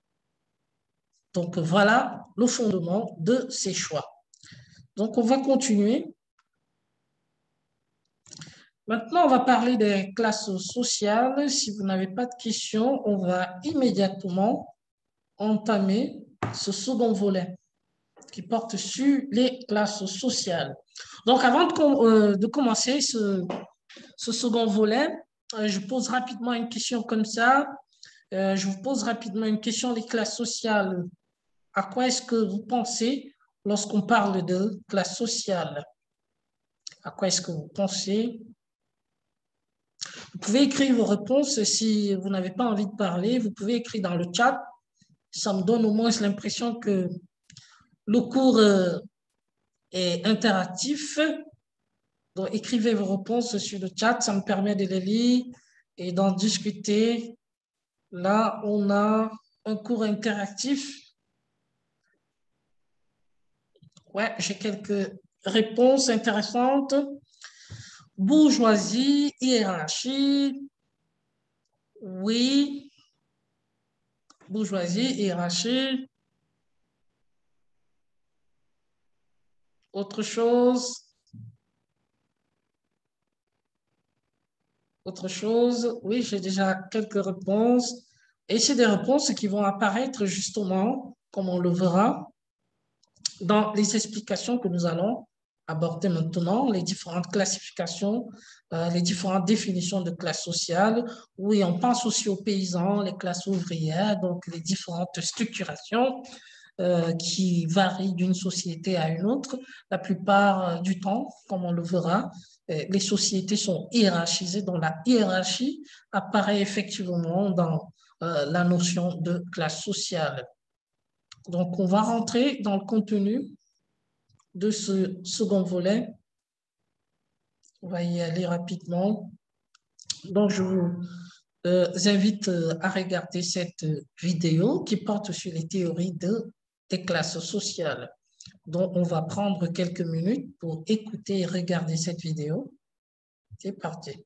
Donc, voilà le fondement de ces choix. Donc, on va continuer. Maintenant, on va parler des classes sociales. Si vous n'avez pas de questions, on va immédiatement entamer ce second volet qui porte sur les classes sociales. Donc, avant de, com euh, de commencer ce, ce second volet, euh, je pose rapidement une question comme ça. Euh, je vous pose rapidement une question. Les classes sociales, à quoi est-ce que vous pensez lorsqu'on parle de classe sociale? À quoi est-ce que vous pensez? Vous pouvez écrire vos réponses si vous n'avez pas envie de parler. Vous pouvez écrire dans le chat. Ça me donne au moins l'impression que le cours euh, est interactif. Donc, écrivez vos réponses sur le chat. Ça me permet de les lire et d'en discuter. Là, on a un cours interactif. Ouais, j'ai quelques réponses intéressantes. Bourgeoisie, hiérarchie. Oui. Bourgeoisie, hiérarchie. Autre chose. Autre chose. Oui, j'ai déjà quelques réponses. Et c'est des réponses qui vont apparaître justement, comme on le verra, dans les explications que nous allons aborder maintenant, les différentes classifications, euh, les différentes définitions de classe sociale. Oui, on pense aussi aux paysans, les classes ouvrières, donc les différentes structurations euh, qui varient d'une société à une autre. La plupart du temps, comme on le verra, euh, les sociétés sont hiérarchisées, dont la hiérarchie apparaît effectivement dans euh, la notion de classe sociale. Donc, on va rentrer dans le contenu de ce second volet. On va y aller rapidement. Donc, je vous euh, invite à regarder cette vidéo qui porte sur les théories de, des classes sociales. Donc, on va prendre quelques minutes pour écouter et regarder cette vidéo. C'est parti.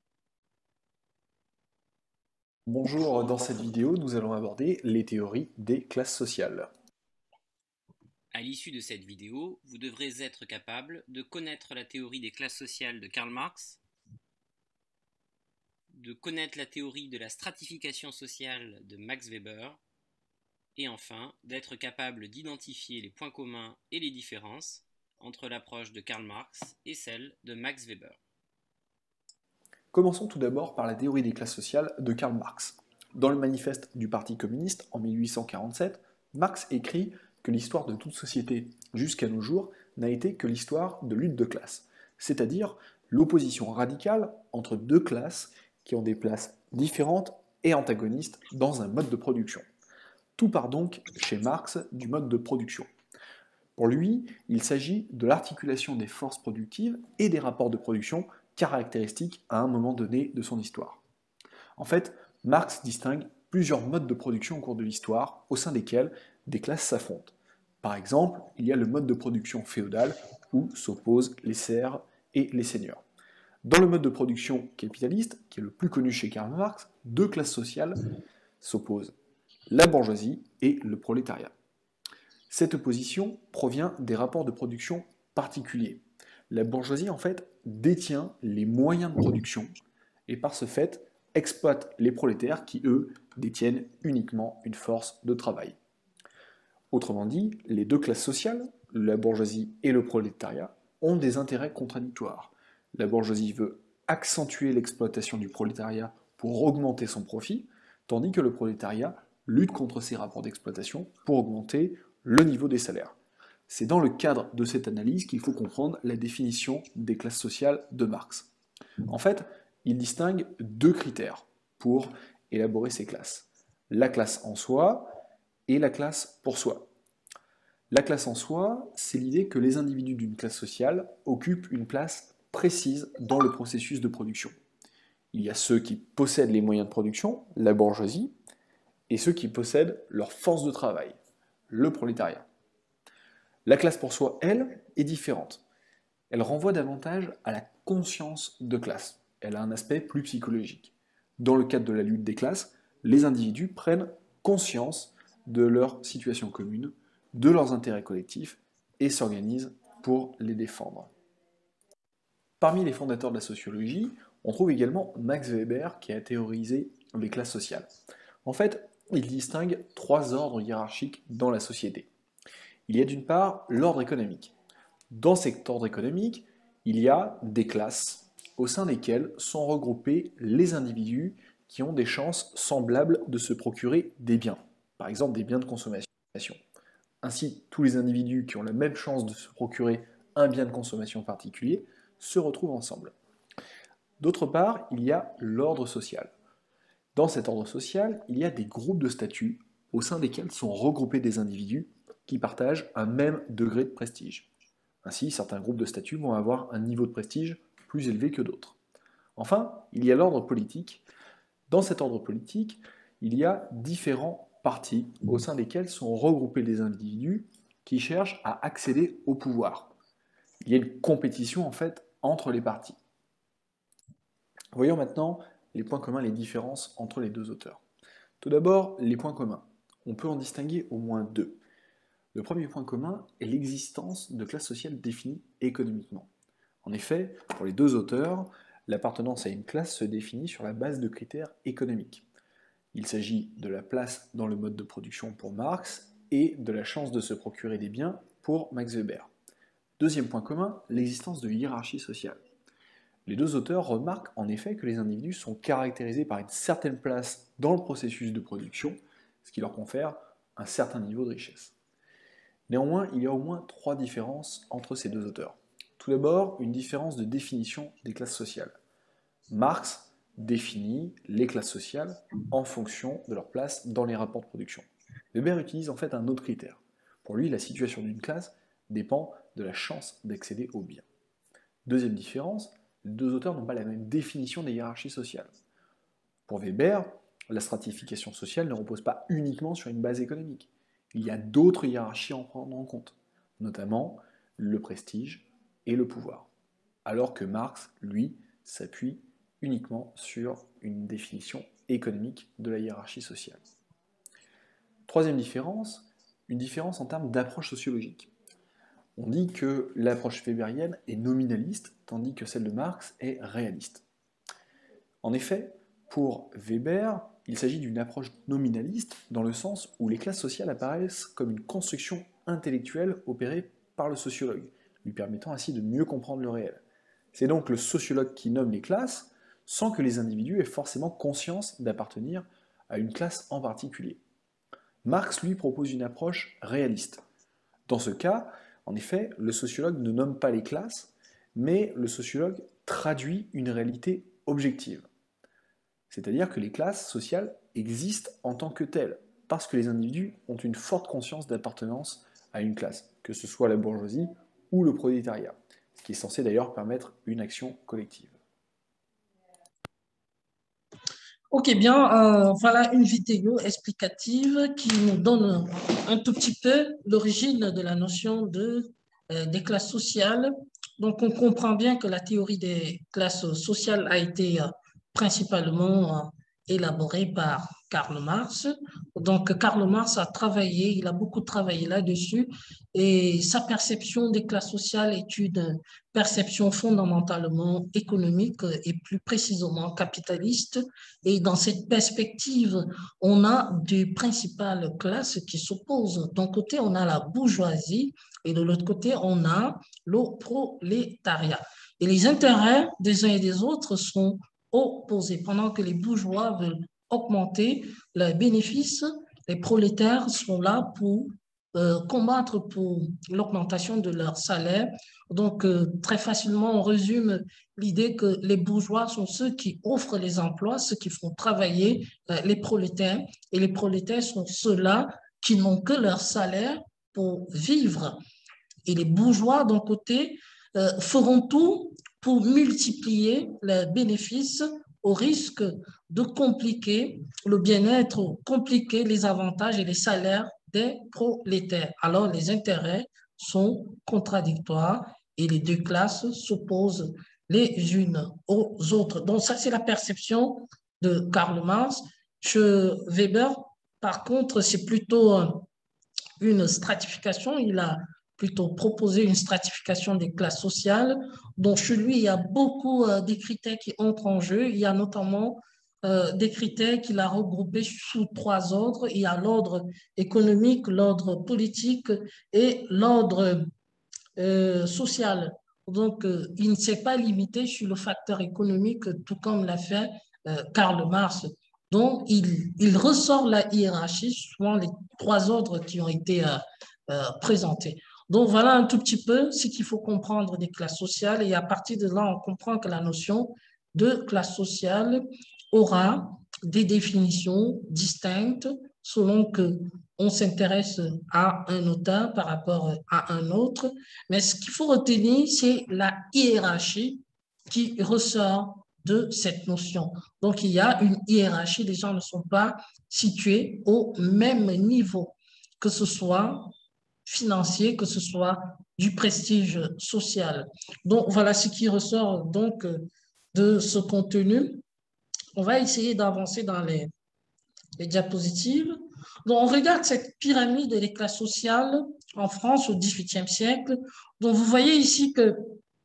Bonjour, dans cette vidéo, nous allons aborder les théories des classes sociales. À l'issue de cette vidéo, vous devrez être capable de connaître la théorie des classes sociales de Karl Marx, de connaître la théorie de la stratification sociale de Max Weber, et enfin d'être capable d'identifier les points communs et les différences entre l'approche de Karl Marx et celle de Max Weber. Commençons tout d'abord par la théorie des classes sociales de Karl Marx. Dans le manifeste du Parti communiste en mille huit cent quarante-sept, Marx écrit que l'histoire de toute société jusqu'à nos jours n'a été que l'histoire de lutte de classe, c'est-à-dire l'opposition radicale entre deux classes qui ont des places différentes et antagonistes dans un mode de production. Tout part donc, chez Marx, du mode de production. Pour lui, il s'agit de l'articulation des forces productives et des rapports de production caractéristiques à un moment donné de son histoire. En fait, Marx distingue plusieurs modes de production au cours de l'histoire, au sein desquels des classes s'affrontent. Par exemple, il y a le mode de production féodal, où s'opposent les serfs et les seigneurs. Dans le mode de production capitaliste, qui est le plus connu chez Karl Marx, deux classes sociales s'opposent, la bourgeoisie et le prolétariat. Cette opposition provient des rapports de production particuliers. La bourgeoisie, en fait, détient les moyens de production et par ce fait exploite les prolétaires qui, eux, détiennent uniquement une force de travail. Autrement dit, les deux classes sociales, la bourgeoisie et le prolétariat, ont des intérêts contradictoires. La bourgeoisie veut accentuer l'exploitation du prolétariat pour augmenter son profit, tandis que le prolétariat lutte contre ces rapports d'exploitation pour augmenter le niveau des salaires. C'est dans le cadre de cette analyse qu'il faut comprendre la définition des classes sociales de Marx. En fait, il distingue deux critères pour élaborer ces classes. La classe en soi et la classe pour soi. La classe en soi, c'est l'idée que les individus d'une classe sociale occupent une place précise dans le processus de production. Il y a ceux qui possèdent les moyens de production, la bourgeoisie, et ceux qui possèdent leur force de travail, le prolétariat. La classe pour soi, elle, est différente. Elle renvoie davantage à la conscience de classe. Elle a un aspect plus psychologique. Dans le cadre de la lutte des classes, les individus prennent conscience de leur situation commune, de leurs intérêts collectifs, et s'organisent pour les défendre. Parmi les fondateurs de la sociologie, on trouve également Max Weber qui a théorisé les classes sociales. En fait, il distingue trois ordres hiérarchiques dans la société. Il y a d'une part l'ordre économique. Dans cet ordre économique, il y a des classes au sein desquelles sont regroupés les individus qui ont des chances semblables de se procurer des biens, par exemple des biens de consommation. Ainsi, tous les individus qui ont la même chance de se procurer un bien de consommation particulier se retrouvent ensemble. D'autre part, il y a l'ordre social. Dans cet ordre social, il y a des groupes de statuts au sein desquels sont regroupés des individus qui partagent un même degré de prestige. Ainsi, certains groupes de statuts vont avoir un niveau de prestige plus élevé que d'autres. Enfin, il y a l'ordre politique. Dans cet ordre politique, il y a différents partis au sein desquels sont regroupés des individus qui cherchent à accéder au pouvoir. Il y a une compétition en fait entre les partis. Voyons maintenant les points communs, les différences entre les deux auteurs. Tout d'abord, les points communs. On peut en distinguer au moins deux. Le premier point commun est l'existence de classes sociales définies économiquement. En effet, pour les deux auteurs, l'appartenance à une classe se définit sur la base de critères économiques. Il s'agit de la place dans le mode de production pour Marx et de la chance de se procurer des biens pour Max Weber. Deuxième point commun, l'existence de hiérarchie sociale. Les deux auteurs remarquent en effet que les individus sont caractérisés par une certaine place dans le processus de production, ce qui leur confère un certain niveau de richesse. Néanmoins, il y a au moins trois différences entre ces deux auteurs. Tout d'abord, une différence de définition des classes sociales. Marx définit les classes sociales en fonction de leur place dans les rapports de production. Weber utilise en fait un autre critère. Pour lui, la situation d'une classe dépend de la chance d'accéder aux biens. Deuxième différence, les deux auteurs n'ont pas la même définition des hiérarchies sociales. Pour Weber, la stratification sociale ne repose pas uniquement sur une base économique. Il y a d'autres hiérarchies à en prendre en compte, notamment le prestige et le pouvoir. Alors que Marx, lui, s'appuie uniquement sur une définition économique de la hiérarchie sociale. Troisième différence, une différence en termes d'approche sociologique. On dit que l'approche weberienne est nominaliste, tandis que celle de Marx est réaliste. En effet, pour Weber, il s'agit d'une approche nominaliste dans le sens où les classes sociales apparaissent comme une construction intellectuelle opérée par le sociologue, lui permettant ainsi de mieux comprendre le réel. C'est donc le sociologue qui nomme les classes, sans que les individus aient forcément conscience d'appartenir à une classe en particulier. Marx, lui, propose une approche réaliste. Dans ce cas, en effet, le sociologue ne nomme pas les classes, mais le sociologue traduit une réalité objective. C'est-à-dire que les classes sociales existent en tant que telles, parce que les individus ont une forte conscience d'appartenance à une classe, que ce soit la bourgeoisie ou le prolétariat, ce qui est censé d'ailleurs permettre une action collective. Ok, bien, euh, voilà une vidéo explicative qui nous donne un tout petit peu l'origine de la notion de, euh, des classes sociales. Donc, on comprend bien que la théorie des classes sociales a été euh, principalement euh, élaborée par Karl Marx. Donc, Karl Marx a travaillé, il a beaucoup travaillé là-dessus et sa perception des classes sociales est une perception fondamentalement économique et plus précisément capitaliste. Et dans cette perspective, on a deux principales classes qui s'opposent. D'un côté, on a la bourgeoisie et de l'autre côté, on a le prolétariat. Et les intérêts des uns et des autres sont opposés. Pendant que les bourgeois veulent augmenter leurs bénéfices, les prolétaires sont là pour euh, combattre pour l'augmentation de leur salaire. Donc, euh, très facilement, on résume l'idée que les bourgeois sont ceux qui offrent les emplois, ceux qui font travailler euh, les prolétaires, et les prolétaires sont ceux-là qui n'ont que leur salaire pour vivre. Et les bourgeois, d'un côté, euh, feront tout pour multiplier les bénéfices au risque de compliquer le bien-être, compliquer les avantages et les salaires des prolétaires. Alors, les intérêts sont contradictoires et les deux classes s'opposent les unes aux autres. Donc, ça, c'est la perception de Karl Marx. Chez Weber, par contre, c'est plutôt une stratification. Il a plutôt proposé une stratification des classes sociales. Donc, chez lui, il y a beaucoup euh, de critères qui entrent en jeu. Il y a notamment euh, des critères qu'il a regroupés sous trois ordres. Il y a l'ordre économique, l'ordre politique et l'ordre euh, social. Donc, euh, il ne s'est pas limité sur le facteur économique, tout comme l'a fait euh, Karl Marx. dont il, il ressort la hiérarchie suivant les trois ordres qui ont été euh, euh, présentés. Donc, voilà un tout petit peu ce qu'il faut comprendre des classes sociales. Et à partir de là, on comprend que la notion de classe sociale aura des définitions distinctes selon qu'on s'intéresse à un auteur par rapport à un autre. Mais ce qu'il faut retenir, c'est la hiérarchie qui ressort de cette notion. Donc, il y a une hiérarchie. Les gens ne sont pas situés au même niveau, que ce soit financier, que ce soit du prestige social. Donc, voilà ce qui ressort donc de ce contenu. On va essayer d'avancer dans les, les diapositives. Donc, on regarde cette pyramide des classes sociales en France au dix-huitième siècle. Donc, vous voyez ici que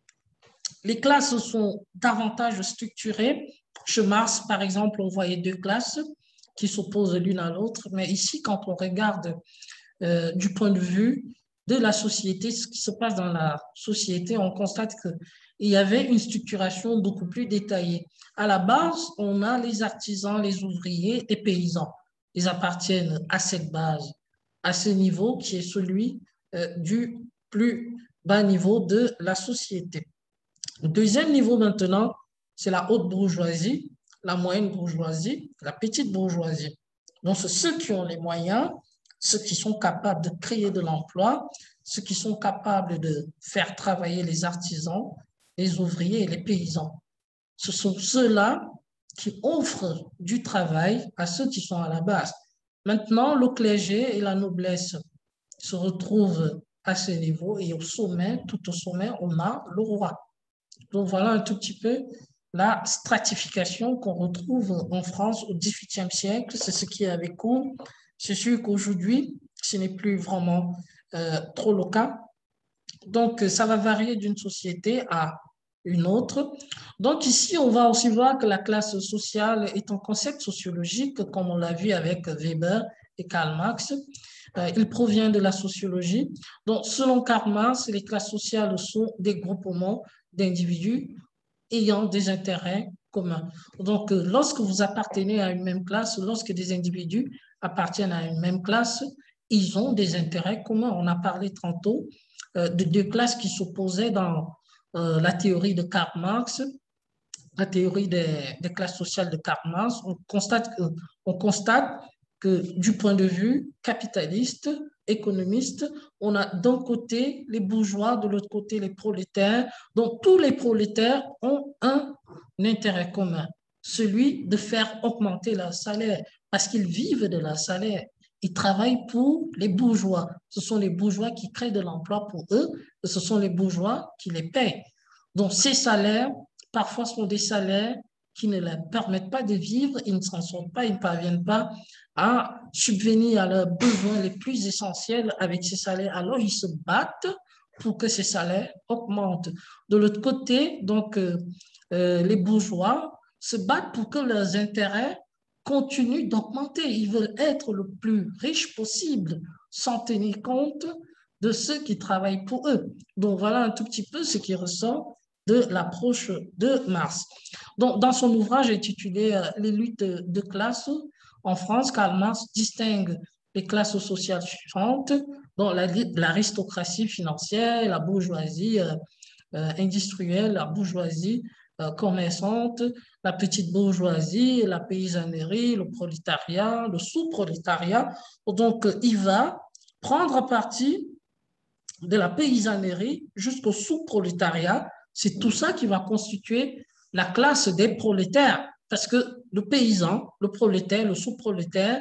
les classes sont davantage structurées. Chez Marx, par exemple, on voyait deux classes qui s'opposent l'une à l'autre. Mais ici, quand on regarde euh, du point de vue de la société, ce qui se passe dans la société, on constate qu'il y avait une structuration beaucoup plus détaillée. À la base, on a les artisans, les ouvriers, les paysans. Ils appartiennent à cette base, à ce niveau qui est celui euh, du plus bas niveau de la société. Le deuxième niveau maintenant, c'est la haute bourgeoisie, la moyenne bourgeoisie, la petite bourgeoisie. Donc, c'est ceux qui ont les moyens, ceux qui sont capables de créer de l'emploi, ceux qui sont capables de faire travailler les artisans, les ouvriers et les paysans. Ce sont ceux-là qui offrent du travail à ceux qui sont à la base. Maintenant, le clergé et la noblesse se retrouvent à ce niveau et au sommet, tout au sommet, on a le roi. Donc, voilà un tout petit peu la stratification qu'on retrouve en France au dix-huitième siècle. C'est ce qui est avec cours. C'est sûr qu'aujourd'hui, ce n'est plus vraiment euh, trop le cas. Donc, ça va varier d'une société à une autre. Donc, ici, on va aussi voir que la classe sociale est un concept sociologique, comme on l'a vu avec Weber et Karl Marx. Euh, il provient de la sociologie. Donc, selon Karl Marx, les classes sociales sont des groupements d'individus ayant des intérêts communs. Donc, euh, lorsque vous appartenez à une même classe, lorsque des individus appartiennent à une même classe, ils ont des intérêts communs. On a parlé tantôt euh, de deux classes qui s'opposaient dans euh, la théorie de Karl Marx, la théorie des, des classes sociales de Karl Marx. On constate que, on constate que du point de vue capitaliste, économiste, on a d'un côté les bourgeois, de l'autre côté les prolétaires. Donc, tous les prolétaires ont un intérêt commun, celui de faire augmenter leur salaire, parce qu'ils vivent de leur salaire. Ils travaillent pour les bourgeois. Ce sont les bourgeois qui créent de l'emploi pour eux, et ce sont les bourgeois qui les payent. Donc, ces salaires, parfois, sont des salaires qui ne leur permettent pas de vivre, ils ne s'en sortent pas, ils ne parviennent pas à subvenir à leurs besoins les plus essentiels avec ces salaires. Alors, ils se battent pour que ces salaires augmentent. De l'autre côté, donc, euh, euh, les bourgeois se battent pour que leurs intérêts continuent d'augmenter. Ils veulent être le plus riches possible sans tenir compte de ceux qui travaillent pour eux. Donc, voilà un tout petit peu ce qui ressort de l'approche de Marx. Donc, dans son ouvrage intitulé euh, « Les luttes de classe », en France, Karl Marx distingue les classes sociales suivantes, dont l'aristocratie financière, la bourgeoisie euh, euh, industrielle, la bourgeoisie euh, commerçante, la petite bourgeoisie, la paysannerie, le prolétariat, le sous-prolétariat. Donc, il va prendre parti de la paysannerie jusqu'au sous-prolétariat. C'est tout ça qui va constituer la classe des prolétaires, parce que le paysan, le prolétaire, le sous-prolétaire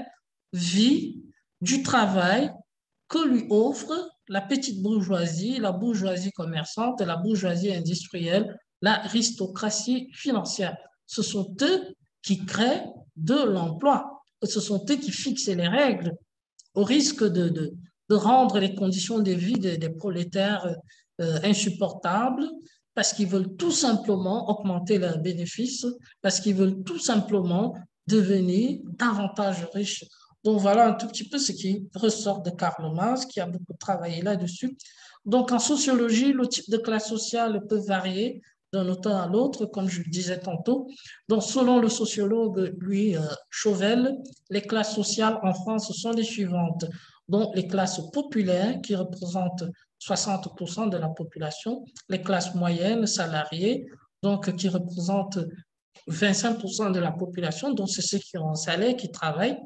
vit du travail que lui offre la petite bourgeoisie, la bourgeoisie commerçante, la bourgeoisie industrielle, l'aristocratie financière. Ce sont eux qui créent de l'emploi. Ce sont eux qui fixent les règles au risque de, de, de rendre les conditions de vie des, des prolétaires euh, insupportables, parce qu'ils veulent tout simplement augmenter leurs bénéfices, parce qu'ils veulent tout simplement devenir davantage riches. Donc, voilà un tout petit peu ce qui ressort de Karl Marx, qui a beaucoup travaillé là-dessus. Donc, en sociologie, le type de classe sociale peut varier d'un auteur à l'autre, comme je le disais tantôt. Donc, selon le sociologue Louis euh, Chauvel, les classes sociales en France sont les suivantes. Donc, les classes populaires qui représentent soixante pour cent de la population, les classes moyennes, salariées, donc qui représentent vingt-cinq pour cent de la population, donc c'est ceux qui ont un salaire, qui travaillent.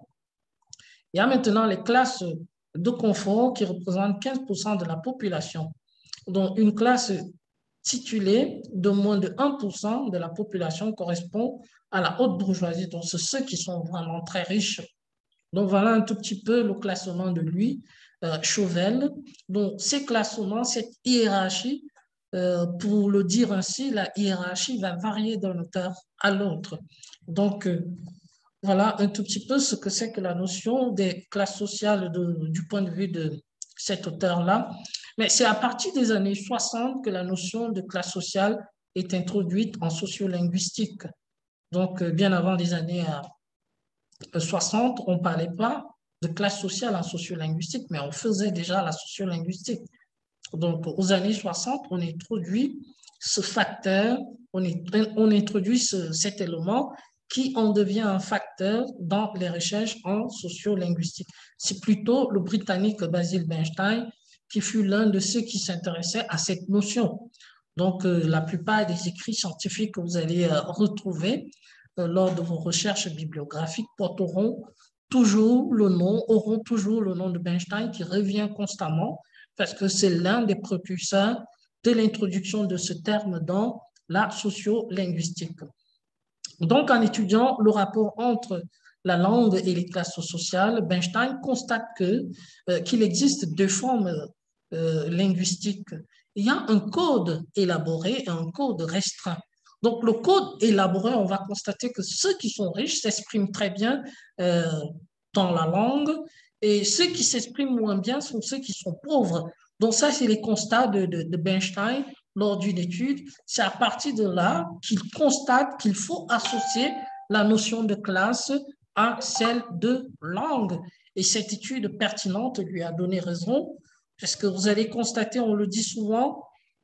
Il y a maintenant les classes de confort qui représentent quinze pour cent de la population. Donc, une classe titulée de moins de un pour cent de la population correspond à la haute bourgeoisie. Donc, c'est ceux qui sont vraiment très riches. Donc, voilà un tout petit peu le classement de lui, euh, Chauvel. Donc, ces classements, cette hiérarchie, euh, pour le dire ainsi, la hiérarchie va varier d'un auteur à l'autre. Donc, euh, voilà un tout petit peu ce que c'est que la notion des classes sociales de, du point de vue de cet auteur-là. Mais c'est à partir des années soixante que la notion de classe sociale est introduite en sociolinguistique. Donc, euh, bien avant les années euh, soixante, on ne parlait pas de classe sociale en sociolinguistique, mais on faisait déjà la sociolinguistique. Donc, aux années soixante, on introduit ce facteur, on, est, on introduit ce, cet élément qui en devient un facteur dans les recherches en sociolinguistique. C'est plutôt le Britannique Basil Bernstein qui fut l'un de ceux qui s'intéressaient à cette notion. Donc, euh, la plupart des écrits scientifiques que vous allez euh, retrouver euh, lors de vos recherches bibliographiques porteront toujours le nom, auront toujours le nom de Bernstein qui revient constamment parce que c'est l'un des précurseurs de l'introduction de ce terme dans la sociolinguistique. Donc, en étudiant le rapport entre la langue et les classes sociales, Bernstein constate que, euh, qu'il existe deux formes euh, linguistiques. Il y a un code élaboré et un code restreint. Donc, le code élaboré, on va constater que ceux qui sont riches s'expriment très bien euh, dans la langue et ceux qui s'expriment moins bien sont ceux qui sont pauvres. Donc, ça, c'est les constats de, de, de Bernstein lors d'une étude. C'est à partir de là qu'il constate qu'il faut associer la notion de classe à celle de langue. Et cette étude pertinente lui a donné raison, parce que vous allez constater, on le dit souvent,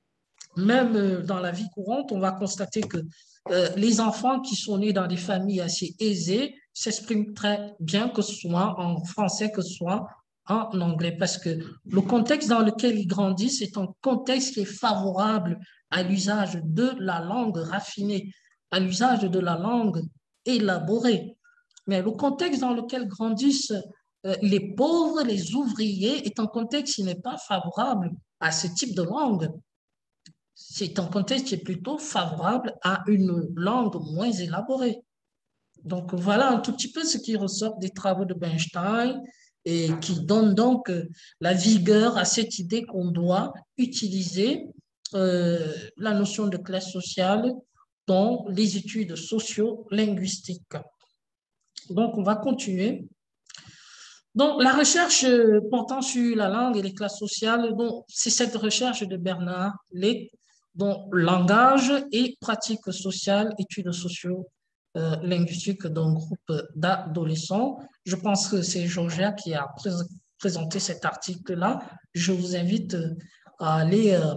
même dans la vie courante, on va constater que euh, les enfants qui sont nés dans des familles assez aisées s'expriment très bien, que ce soit en français, que ce soit en anglais, parce que le contexte dans lequel ils grandissent est un contexte qui est favorable à l'usage de la langue raffinée, à l'usage de la langue élaborée. Mais le contexte dans lequel grandissent euh, les pauvres, les ouvriers, est un contexte qui n'est pas favorable à ce type de langue. C'est un contexte qui est plutôt favorable à une langue moins élaborée. Donc, voilà un tout petit peu ce qui ressort des travaux de Bernstein et qui donne donc la vigueur à cette idée qu'on doit utiliser euh, la notion de classe sociale dans les études socio-linguistiques. Donc, on va continuer. Donc, la recherche portant sur la langue et les classes sociales, c'est cette recherche de Bernard Lake, dont langage et pratique sociale, études socio-linguistiques d'un groupe d'adolescents. Je pense que c'est Georgia qui a pré présenté cet article-là. Je vous invite à aller euh,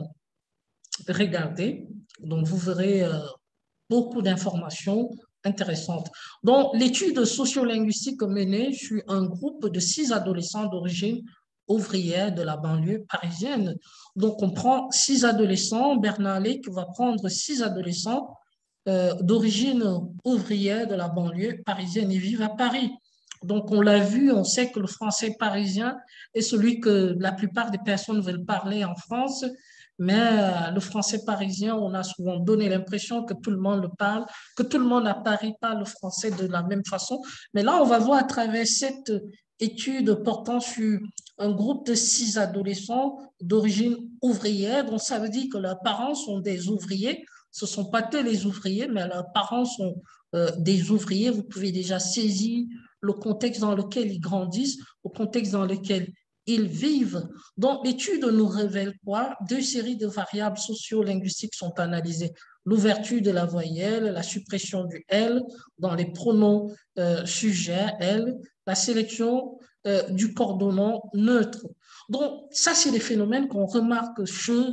regarder. Donc, vous verrez euh, beaucoup d'informations intéressantes. Donc, l'étude sociolinguistique menée sur un groupe de six adolescents d'origine ouvrière de la banlieue parisienne. Donc, on prend six adolescents. Bernard Lake va prendre six adolescents euh, d'origine ouvrière de la banlieue parisienne. Ils vivent à Paris. Donc, on l'a vu, on sait que le français parisien est celui que la plupart des personnes veulent parler en France. Mais euh, le français parisien, on a souvent donné l'impression que tout le monde le parle, que tout le monde à Paris parle le français de la même façon. Mais là, on va voir à travers cette étude portant sur un groupe de six adolescents d'origine ouvrière. Donc, ça veut dire que leurs parents sont des ouvriers. Ce ne sont pas que les ouvriers, mais leurs parents sont euh, des ouvriers. Vous pouvez déjà saisir le contexte dans lequel ils grandissent, le contexte dans lequel ils vivent. Donc, l'étude nous révèle quoi? Deux séries de variables socio-linguistiques sont analysées. L'ouverture de la voyelle, la suppression du « elle » dans les pronoms euh, sujets « elle », la sélection euh, du coordonnant neutre. Donc, ça, c'est des phénomènes qu'on remarque chez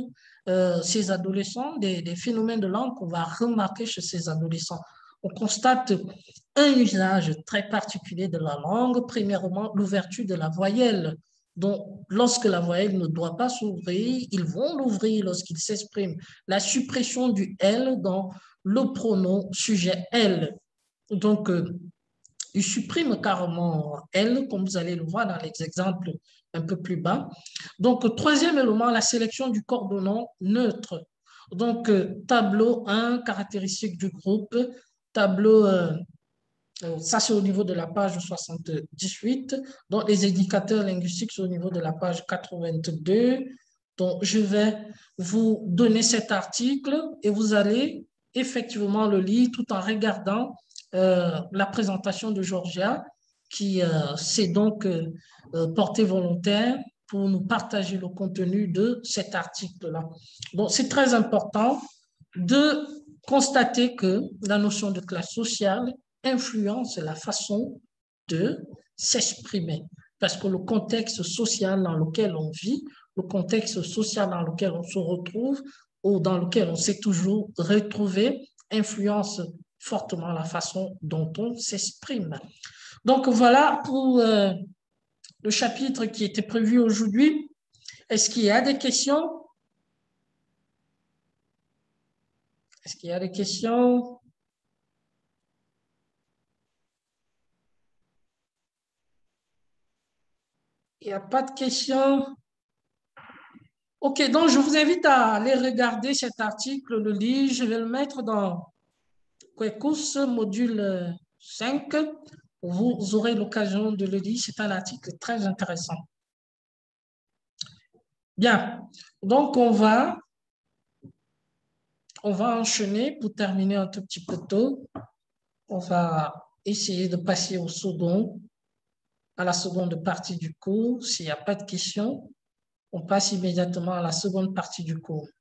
euh, ces adolescents, des, des phénomènes de langue qu'on va remarquer chez ces adolescents. On constate un usage très particulier de la langue, premièrement l'ouverture de la voyelle. Donc, lorsque la voyelle ne doit pas s'ouvrir, ils vont l'ouvrir lorsqu'ils s'expriment. La suppression du « elle » dans le pronom sujet « elle ». Donc, euh, ils suppriment carrément « elle », comme vous allez le voir dans les exemples un peu plus bas. Donc, troisième élément, la sélection du coordonnant neutre. Donc, euh, tableau un, caractéristiques du groupe. Tableau, euh, ça c'est au niveau de la page soixante-dix-huit. Donc, les indicateurs linguistiques, c'est au niveau de la page quatre-vingt-deux. Donc, je vais vous donner cet article et vous allez effectivement le lire tout en regardant euh, la présentation de Georgia qui euh, s'est donc euh, portée volontaire pour nous partager le contenu de cet article-là. Donc, c'est très important de constater que la notion de classe sociale influence la façon de s'exprimer. Parce que le contexte social dans lequel on vit, le contexte social dans lequel on se retrouve ou dans lequel on s'est toujours retrouvé influence fortement la façon dont on s'exprime. Donc voilà pour euh, le chapitre qui était prévu aujourd'hui. Est-ce qu'il y a des questions? Est-ce qu'il y a des questions? Il n'y a pas de questions? Ok, donc je vous invite à aller regarder cet article, le lire. Je vais le mettre dans Quecus, module cinq. Vous aurez l'occasion de le lire. C'est un article très intéressant. Bien, donc on va, on va enchaîner pour terminer un tout petit peu tôt. On va essayer de passer au second, à la seconde partie du cours. S'il n'y a pas de questions, on passe immédiatement à la seconde partie du cours.